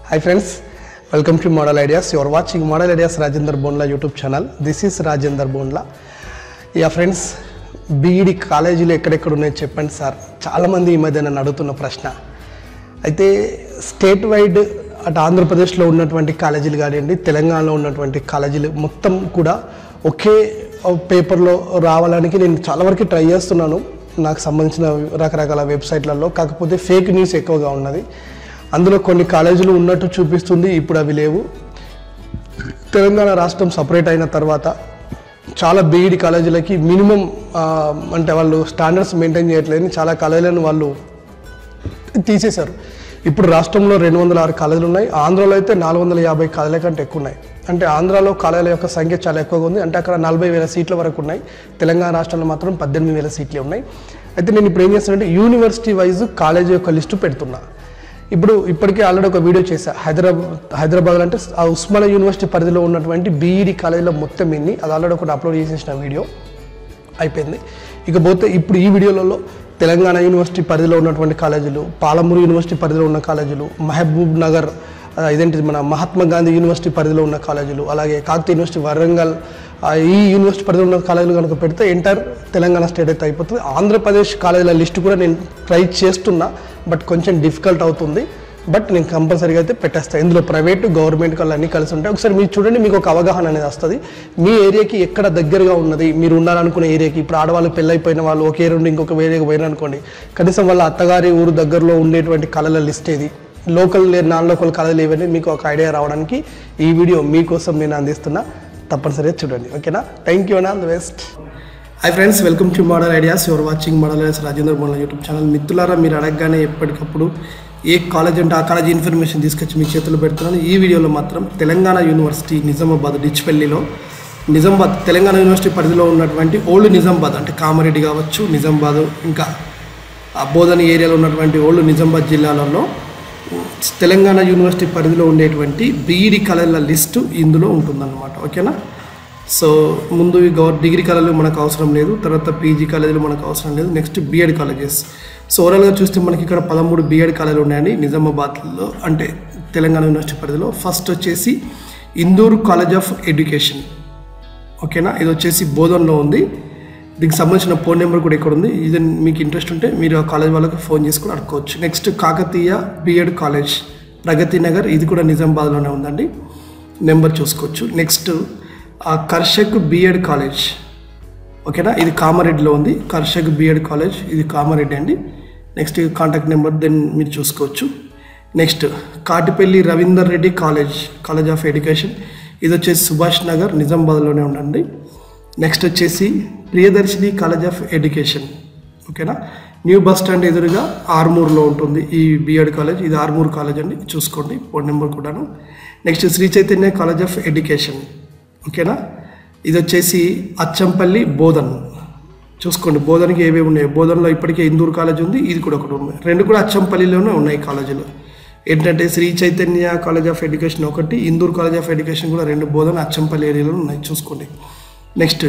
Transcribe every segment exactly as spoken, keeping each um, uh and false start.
Hi friends, welcome to Model Ideas. You are watching Model Ideas Rajendra Bondla YouTube channel. This is Rajendra Bondla. Yeah friends, B E D కాలేజీలు ఎక్కడెక్కడ ఉన్నాయో చెప్పండి sir. చాలా మంది ఈ మధ్య నన్ను అడుగుతున్న ప్రశ్న. అయితే స్టేట్ వైడ్ అటు ఆంధ్రప్రదేశ్లో ఉన్నటువంటి కాలేజీలు కానివ్వండి, తెలంగాణలో ఉన్నటువంటి కాలేజీలు మొత్తం కూడా ఒకే పేపర్లో రావడానికి నేను చాలా వరకు ట్రై చేస్తున్నాను. నాకు సంబంధించిన రకరకాల వెబ్సైట్లలో, కాకపోతే ఫేక్ న్యూస్ ఎక్కువగా ఉన్నది. అందులో కొన్ని కాలేజీలు ఉన్నట్టు చూపిస్తుంది, ఇప్పుడు అవి లేవు. తెలంగాణ రాష్ట్రం సపరేట్ అయిన తర్వాత చాలా బీఈడి కాలేజీలకి మినిమం అంటే వాళ్ళు స్టాండర్డ్స్ మెయింటైన్ చేయట్లేదని చాలా కాలేజీలను వాళ్ళు తీసేశారు. ఇప్పుడు రాష్ట్రంలో రెండు వందల ఆరు కాలేజీలు ఉన్నాయి. ఆంధ్రాలో అయితే నాలుగు వందల యాభై కాలేజీల కంటే ఎక్కువ ఉన్నాయి. అంటే ఆంధ్రాలో కాలేజీల యొక్క సంఖ్య చాలా ఎక్కువగా ఉంది. అంటే అక్కడ నలభై వేల సీట్ల వరకు ఉన్నాయి. తెలంగాణ రాష్ట్రంలో మాత్రం పద్దెనిమిది వేల సీట్లే ఉన్నాయి. అయితే నేను ఇప్పుడు ఏం చేస్తానంటే యూనివర్సిటీ వైజ్ కాలేజీ యొక్క లిస్టు పెడుతున్నా. ఇప్పుడు ఇప్పటికే ఆల్రెడీ ఒక వీడియో చేశా. హైదరాబాద్ హైదరాబాద్ అంటే ఆ ఉస్మానియా యూనివర్సిటీ పరిధిలో ఉన్నటువంటి బీఈడి కాలేజీలో మొత్తం ఇన్ని అది ఆల్రెడీ ఒకటి అప్లోడ్ చేసేసిన వీడియో అయిపోయింది. ఇకపోతే ఇప్పుడు ఈ వీడియోలలో తెలంగాణ యూనివర్సిటీ పరిధిలో ఉన్నటువంటి కాలేజీలు, పాలమూరు యూనివర్సిటీ పరిధిలో ఉన్న కాలేజీలు, మహబూబ్ నగర్ ఇదేంటిది మన మహాత్మా గాంధీ యూనివర్సిటీ పరిధిలో ఉన్న కాలేజీలు, అలాగే కాకతీయ యూనివర్సిటీ వరంగల్ ఈ యూనివర్సిటీ పరిధిలో ఉన్న కాలేజీలు కనుక పెడితే ఎంటైర్ తెలంగాణ స్టేట్ అయితే అయిపోతుంది. ఆంధ్రప్రదేశ్ కాలేజీల లిస్టు కూడా నేను ట్రై చేస్తున్నా, బట్ కొంచెం డిఫికల్ట్ అవుతుంది. బట్ నేను కంపల్సరీగా అయితే పెట్టేస్తాను. ఇందులో ప్రైవేటు గవర్నమెంట్ కళ్ళు అన్నీ కలిసి ఉంటాయి. ఒకసారి మీరు చూడండి, మీకు ఒక అవగాహన అనేది వస్తుంది. మీ ఏరియాకి ఎక్కడ దగ్గరగా ఉన్నది, మీరు ఉండాలనుకునే ఏరియాకి. ఇప్పుడు ఆడవాళ్ళు పెళ్ళైపోయిన వాళ్ళు ఒకే రెండు ఇంకొక ఏరియాకి పోయినారనుకోండి, కనీసం వాళ్ళ అత్తగారి ఊరు దగ్గరలో ఉండేటువంటి కళల లిస్ట్ ఏది, లోకల్ నాన్ లోకల్ కళలు ఏవని మీకు ఒక ఐడియా రావడానికి ఈ వీడియో మీకోసం నేను అందిస్తున్నా. తప్పనిసరిగా చూడండి, ఓకేనా? Thank you and all the best. Hi friends, welcome to model ideas. Your watching model ideas Rajendra Bondla YouTube channel. మిత్రులారా, మీరు అడగగానే ఎప్పటికప్పుడు ఏ కాలేజ్ అంటే ఆ కాలేజ్ ఇన్ఫర్మేషన్ తీసుకొచ్చి మీ చేతుల్లో పెడుతున్నాను. ఈ వీడియోలో మాత్రం తెలంగాణ యూనివర్సిటీ నిజామాబాద్ డిచ్పల్లిలో, నిజామాబాద్ తెలంగాణ యూనివర్సిటీ పరిధిలో ఉన్నటువంటి ఓల్డ్ నిజామాబాద్ అంటే కామారెడ్డి కావచ్చు, నిజామాబాద్ ఇంకా బోధన ఏరియాలో ఉన్నటువంటి ఓల్డ్ నిజామాబాద్ జిల్లాలలో తెలంగాణ యూనివర్సిటీ పరిధిలో ఉండేటువంటి బీఈడి కాలేజీల లిస్టు ఇందులో ఉంటుందన్నమాట, ఓకేనా? సో ముందు గవర్ డిగ్రీ కాలేజీలు మనకు అవసరం లేదు, తర్వాత పీజీ కాలేజీలు మనకు అవసరం లేదు. Next BEd colleges. సో ఓవరాల్గా చూస్తే మనకి ఇక్కడ పదమూడు బీఎడ్ కాలేజీలు ఉన్నాయండి నిజామాబాద్లో, అంటే తెలంగాణ యూనివర్సిటీ పరిధిలో. ఫస్ట్ వచ్చేసి ఇందూరు కాలేజ్ ఆఫ్ ఎడ్యుకేషన్, ఓకేనా? ఇది వచ్చేసి బోధన్లో ఉంది. దీనికి సంబంధించిన ఫోన్ నెంబర్ కూడా ఇక్కడ ఉంది. ఇది మీకు ఇంట్రెస్ట్ ఉంటే మీరు ఆ కాలేజ్ వాళ్ళకి ఫోన్ చేసుకుని అడుకోవచ్చు. Next Kakatiya BEd college Pragati Nagar, ఇది కూడా నిజామాబాద్లోనే ఉందండి, నెంబర్ చూసుకోవచ్చు. నెక్స్ట్ కర్షక్ బీఎడ్ కాలేజ్, ఓకేనా? ఇది కామారెడ్డిలో ఉంది. కర్షక్ బీఎడ్ కాలేజ్, ఇది కామారెడ్డి అండి. నెక్స్ట్ కాంటాక్ట్ నెంబర్ దెన్ మీరు చూసుకోవచ్చు. Next Katipalli Ravinder Reddy college college of education, ఇది వచ్చేసి సుభాష్ నగర్ నిజామాబాద్లోనే ఉండండి. నెక్స్ట్ వచ్చేసి ప్రియదర్శిని కాలేజ్ ఆఫ్ ఎడ్యుకేషన్, ఓకేనా? న్యూ బస్ స్టాండ్ ఎదురుగా ఆర్మూర్లో ఉంటుంది ఈ బీఎడ్ కాలేజ్. ఇది ఆర్మూర్ కాలేజ్ అండి, చూసుకోండి, ఫోన్ నెంబర్ కూడాను. Next Shri Chaitanya college of education, ఓకేనా? ఇది వచ్చేసి అచ్చంపల్లి బోధన్, చూసుకోండి బోధన్కి ఏవేవి ఉన్నాయి. బోధన్లో ఇప్పటికే ఇందూరు కాలేజ్ ఉంది, ఇది కూడా ఒకటి ఉంది. రెండు కూడా అచ్చంపల్లిలోనే ఉన్నాయి కాలేజీలు. ఏంటంటే Shri Chaitanya college of education ఒకటి, ఇందూరు కాలేజ్ ఆఫ్ ఎడ్యుకేషన్ కూడా రెండు బోధన్ అచ్చంపల్లి ఏరియాలో ఉన్నాయి, చూసుకోండి. Next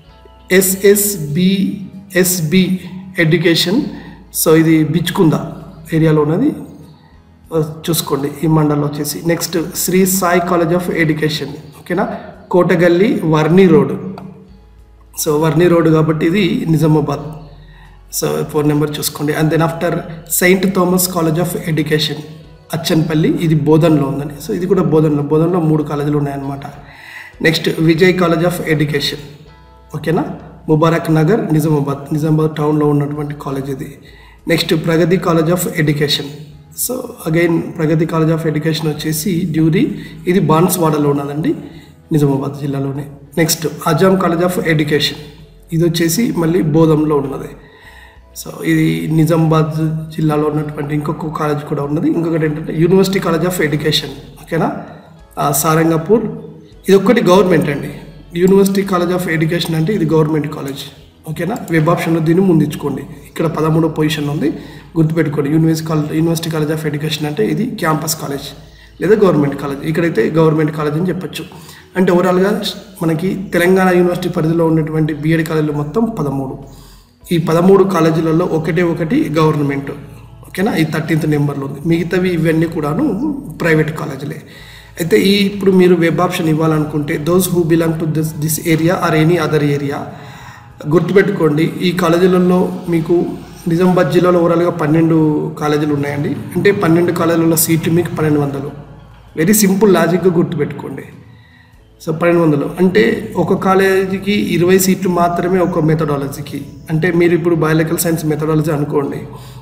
SSB SB education, so ఇది బిచ్కుంద ఏరియాలో ఉన్నది, చూసుకోండి ఈ మండలం వచ్చేసి. Next Shri Sai college of education, ఓకేనా? Kotagalli Varni road, so Varni road కాబట్టి ఇది నిజామాబాద్. సో ఫోన్ నెంబర్ చూసుకోండి. And then after saint Thomas college of education Achanpalli, ఇది బోధన్లో ఉందండి. సో ఇది కూడా బోధన్లో బోధన్లో మూడు కాలేజీలు ఉన్నాయన్నమాట. Next Vijay college of education, ఓకేనా? ముబారక్ నగర్ నిజామాబాద్, నిజామాబాద్ టౌన్లో ఉన్నటువంటి కాలేజ్ ఇది. Next Pragati college of education, so again Pragati college of education వచ్చేసి డ్యూరీ, ఇది బాన్స్వాడలో ఉన్నదండి, నిజామాబాద్ జిల్లాలోనే. Next Azam college of education, ఇది వచ్చేసి మళ్ళీ బోధంలో ఉన్నది. సో ఇది నిజామాబాద్ జిల్లాలో ఉన్నటువంటి ఇంకొక కాలేజ్ కూడా ఉన్నది. ఇంకొకటి ఏంటంటే యూనివర్సిటీ కాలేజ్ ఆఫ్ ఎడ్యుకేషన్, ఓకేనా? సారంగపూర్, ఇది ఒక్కటి గవర్నమెంట్ అండి. యూనివర్సిటీ కాలేజ్ ఆఫ్ ఎడ్యుకేషన్ అంటే ఇది గవర్నమెంట్ కాలేజ్, ఓకేనా? వెబ్ ఆప్షన్లో దీన్ని ముందుంచుకోండి. ఇక్కడ పదమూడో పొజిషన్ ఉంది, గుర్తుపెట్టుకోండి. University college university college of education అంటే ఇది క్యాంపస్ కాలేజ్ లేదా గవర్నమెంట్ కాలేజ్. ఇక్కడైతే గవర్నమెంట్ కాలేజ్ అని చెప్పచ్చు. అంటే ఓవరాల్గా మనకి తెలంగాణ యూనివర్సిటీ పరిధిలో ఉన్నటువంటి బీఎడ్ కాలేజీలు మొత్తం పదమూడు. ఈ పదమూడు కాలేజీలలో ఒకటే ఒకటి గవర్నమెంట్, ఓకేనా. ఈ థర్టీన్త్ నెంబర్లో ఉంది. మిగతావి ఇవన్నీ కూడాను ప్రైవేట్ కాలేజీలే. అయితే ఈ ఇప్పుడు మీరు వెబ్ ఆప్షన్ ఇవ్వాలనుకుంటే those who belong to this this area or any other area, గుర్తుపెట్టుకోండి ఈ కాలేజీలలో మీకు నిజామాబాద్ జిల్లాలో ఓవరాల్గా పన్నెండు కాలేజీలు ఉన్నాయండి. అంటే పన్నెండు కాలేజీలలో సీట్లు మీకు పన్నెండు వందలు. వెరీ సింపుల్ లాజిక్గా గుర్తుపెట్టుకోండి. సో పన్నెండు వందలు అంటే ఒక కాలేజీకి ఇరవై సీట్లు మాత్రమే ఒక మెథడాలజీకి. అంటే మీరు ఇప్పుడు బయోలాజికల్ సైన్స్ మెథడాలజీ అనుకోండి,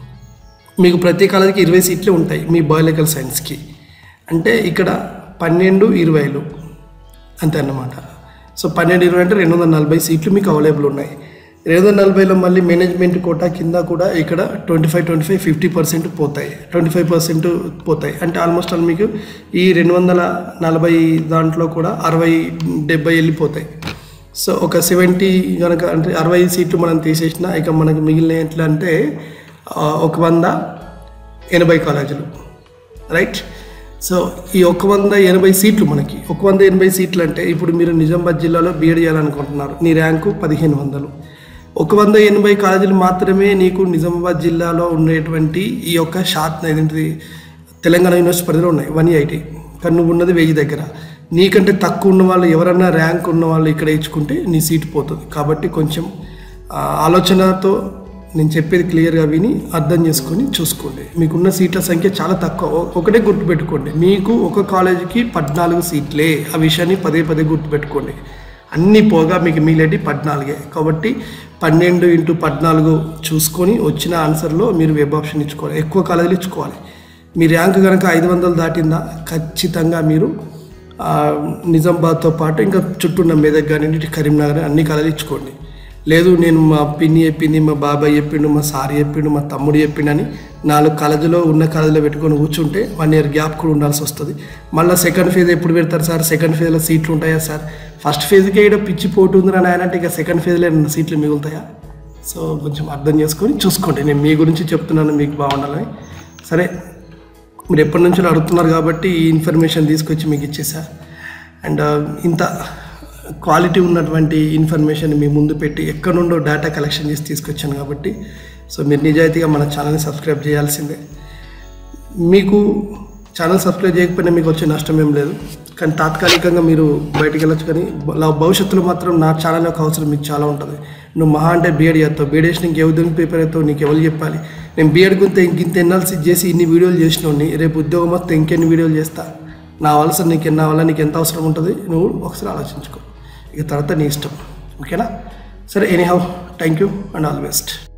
మీకు ప్రతి కాలేజీకి ఇరవై సీట్లే ఉంటాయి మీ బయోలాజికల్ సైన్స్కి. అంటే ఇక్కడ పన్నెండు ఇరవైలు అంతే అన్నమాట. సో పన్నెండు ఇరవై అంటే రెండు వందల నలభై సీట్లు మీకు అవైలబుల్ ఉన్నాయి. రెండు వందల నలభైలో మళ్ళీ మేనేజ్మెంట్ కోటా కింద కూడా ఇక్కడ twenty five twenty five fifty percent పోతాయి, ట్వంటీ ఫైవ్ పర్సెంట్ పోతాయి. అంటే ఆల్మోస్ట్ ఆల్ మీకు ఈ రెండు వందల నలభై దాంట్లో కూడా అరవై డెబ్బై వెళ్ళిపోతాయి. సో ఒక సెవెంటీ కనుక అంటే అరవై సీట్లు మనం తీసేసిన ఇక మనకు మిగిలిన ఎట్లా అంటే ఒక వంద ఎనభై కాలేజీలు, రైట్. సో ఈ ఒక వంద ఎనభై సీట్లు మనకి ఒక వంద ఎనభై సీట్లు అంటే ఇప్పుడు మీరు నిజామాబాద్ జిల్లాలో బీఎడ్ చేయాలనుకుంటున్నారు, నీ ర్యాంకు పదిహేను వందలు. ఒక వంద ఎనభై కాలేజీలు మాత్రమే నీకు నిజామాబాద్ జిల్లాలో ఉండేటువంటి ఈ యొక్క షార్ట్ ఏంటిది తెలంగాణ యూనివర్సిటీ పరిధిలో ఉన్నాయి వన్ ఎయిటీ. కానీ నువ్వు ఉన్నది వెయ్యి దగ్గర. నీకంటే తక్కువ ఉన్న వాళ్ళు ఎవరన్నా ర్యాంక్ ఉన్న వాళ్ళు ఇక్కడ ఇచ్చుకుంటే నీ సీటు పోతుంది. కాబట్టి కొంచెం ఆలోచనతో నేను చెప్పేది క్లియర్గా విని అర్థం చేసుకొని చూసుకోండి. మీకున్న సీట్ల సంఖ్య చాలా తక్కువ. ఒకటే గుర్తుపెట్టుకోండి, మీకు ఒక కాలేజీకి పద్నాలుగు సీట్లే. ఆ విషయాన్ని పదే పదే గుర్తుపెట్టుకోండి. అన్నీ పోగా మీకు మిగిలేటి పద్నాలుగే. కాబట్టి పన్నెండు ఇంటూ పద్నాలుగు చూసుకొని వచ్చిన ఆన్సర్లో మీరు వెబ్ ఆప్షన్ ఇచ్చుకోవాలి. ఎక్కువ కాలేజీలు ఇచ్చుకోవాలి. మీ ర్యాంక్ కనుక ఐదు వందలు దాటిందా ఖచ్చితంగా మీరు నిజామాబాద్తో పాటు ఇంకా చుట్టూ ఉన్న మెదక్ కానీ కరీంనగర్ అన్ని కాలేజీలు ఇచ్చుకోండి. లేదు నేను మా పిన్ని చెప్పింది, మా బాబాయ్ చెప్పిండు, మా సార్ చెప్పిండు, మా తమ్ముడు చెప్పిండని నాలుగు కాలేజీలో ఉన్న కాలేజీలో పెట్టుకొని కూర్చుంటే వన్ ఇయర్ గ్యాప్ కూడా ఉండాల్సి వస్తుంది. మళ్ళీ సెకండ్ ఫేజ్ ఎప్పుడు పెడతారు సార్? సెకండ్ ఫేజ్లో సీట్లు ఉంటాయా సార్? ఫస్ట్ ఫేజ్కే ఇక్కడ పిచ్చి పోటీ ఉందని ఆయన అంటే ఇక సెకండ్ ఫేజ్లో సీట్లు మిగులుతాయా? సో కొంచెం అర్థం చేసుకొని చూసుకోండి. నేను మీ గురించి చెప్తున్నాను, మీకు బాగుండాలని. సరే, మీరు ఎప్పటి నుంచో అడుగుతున్నారు కాబట్టి ఈ ఇన్ఫర్మేషన్ తీసుకొచ్చి మీకు ఇచ్చేసా. అండ్ ఇంత క్వాలిటీ ఉన్నటువంటి ఇన్ఫర్మేషన్ మీ ముందు పెట్టి ఎక్కడ నుండో డేటా కలెక్షన్ చేసి తీసుకొచ్చాను కాబట్టి సో మీరు నిజాయితీగా మన ఛానల్ని సబ్స్క్రైబ్ చేయాల్సిందే. మీకు ఛానల్ సబ్స్క్రైబ్ చేయకపోయినా మీకు వచ్చే నష్టం ఏం లేదు. కానీ తాత్కాలికంగా మీరు బయటకు వెళ్ళొచ్చు, కానీ భవిష్యత్తులో మాత్రం నా ఛానల్ యొక్క అవసరం మీకు చాలా ఉంటుంది. నువ్వు మహా అంటే బీఎడ్ చేస్తావు, బీఎడ్ చేసి నీకు ఏ ఉద్యోగం ప్రిపేర్ అవుతావు నీకు ఎవరు చెప్పాలి? నేను బీఎడ్ గురించి ఇంకింత ఎన్నాల్సి చేసి ఇన్ని వీడియోలు చేసినోడిని రేపు ఉద్యోగం మొత్తం ఇంకెన్ని వీడియోలు చేస్తా? నా అవసరం నీకు ఎన్న వల్ల నీకు ఎంత అవసరం ఉంటుంది నువ్వు ఒకసారి ఆలోచించుకో. ఇక తర్వాత నీ ఇష్టం, ఓకేనా? సరే, anyhow, thank you and all best.